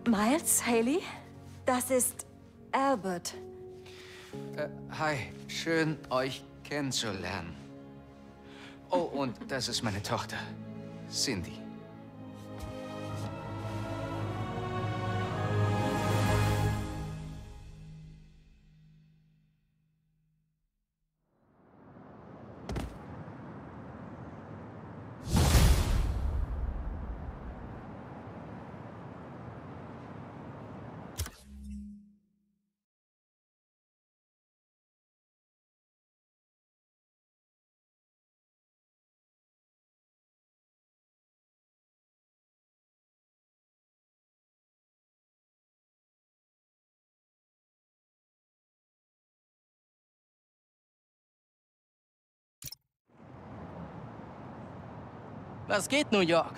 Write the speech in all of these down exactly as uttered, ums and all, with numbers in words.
Miles, Hailey, das ist Albert. Äh, hi, schön euch kennenzulernen. Oh, und das ist meine Tochter, Cindy. Was geht, New York?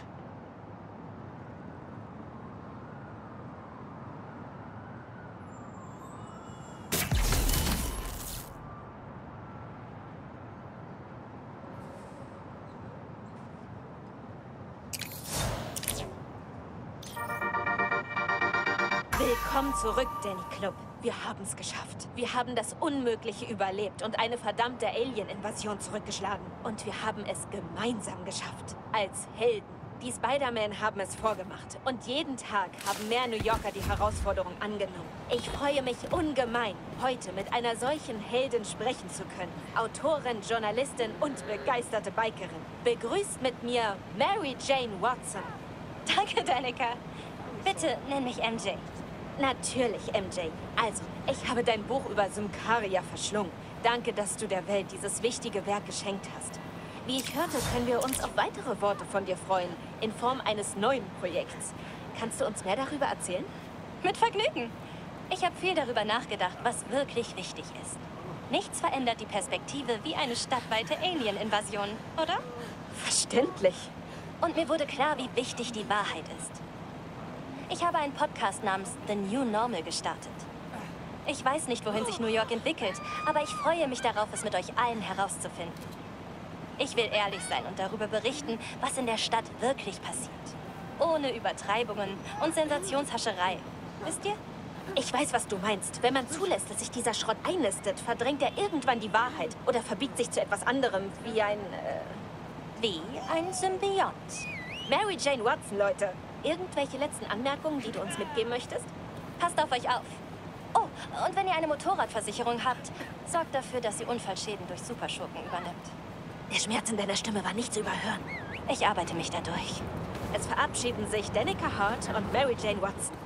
Willkommen zurück, Danny Club. Wir haben es geschafft. Wir haben das Unmögliche überlebt und eine verdammte Alien-Invasion zurückgeschlagen. Und wir haben es gemeinsam geschafft. Als Helden. Die Spider-Man haben es vorgemacht. Und jeden Tag haben mehr New Yorker die Herausforderung angenommen. Ich freue mich ungemein, heute mit einer solchen Heldin sprechen zu können. Autorin, Journalistin und begeisterte Bikerin. Begrüßt mit mir Mary Jane Watson. Danke, Danica. Bitte nenn mich M J. Natürlich, M J. Also, ich habe dein Buch über Symkaria verschlungen. Danke, dass du der Welt dieses wichtige Werk geschenkt hast. Wie ich hörte, können wir uns auf weitere Worte von dir freuen, in Form eines neuen Projekts. Kannst du uns mehr darüber erzählen? Mit Vergnügen. Ich habe viel darüber nachgedacht, was wirklich wichtig ist. Nichts verändert die Perspektive wie eine stadtweite Alien-Invasion, oder? Verständlich. Und mir wurde klar, wie wichtig die Wahrheit ist. Ich habe einen Podcast namens The New Normal gestartet. Ich weiß nicht, wohin sich New York entwickelt, aber ich freue mich darauf, es mit euch allen herauszufinden. Ich will ehrlich sein und darüber berichten, was in der Stadt wirklich passiert. Ohne Übertreibungen und Sensationshascherei. Wisst ihr? Ich weiß, was du meinst. Wenn man zulässt, dass sich dieser Schrott einnistet, verdrängt er irgendwann die Wahrheit oder verbiegt sich zu etwas anderem, wie ein... Äh wie ein Symbiont. Mary Jane Watson, Leute. Irgendwelche letzten Anmerkungen, die du uns mitgeben möchtest? Passt auf euch auf. Oh, und wenn ihr eine Motorradversicherung habt, sorgt dafür, dass sie Unfallschäden durch Superschurken übernimmt. Der Schmerz in deiner Stimme war nicht zu überhören. Ich arbeite mich dadurch. Es verabschieden sich Danica Hart und Mary Jane Watson.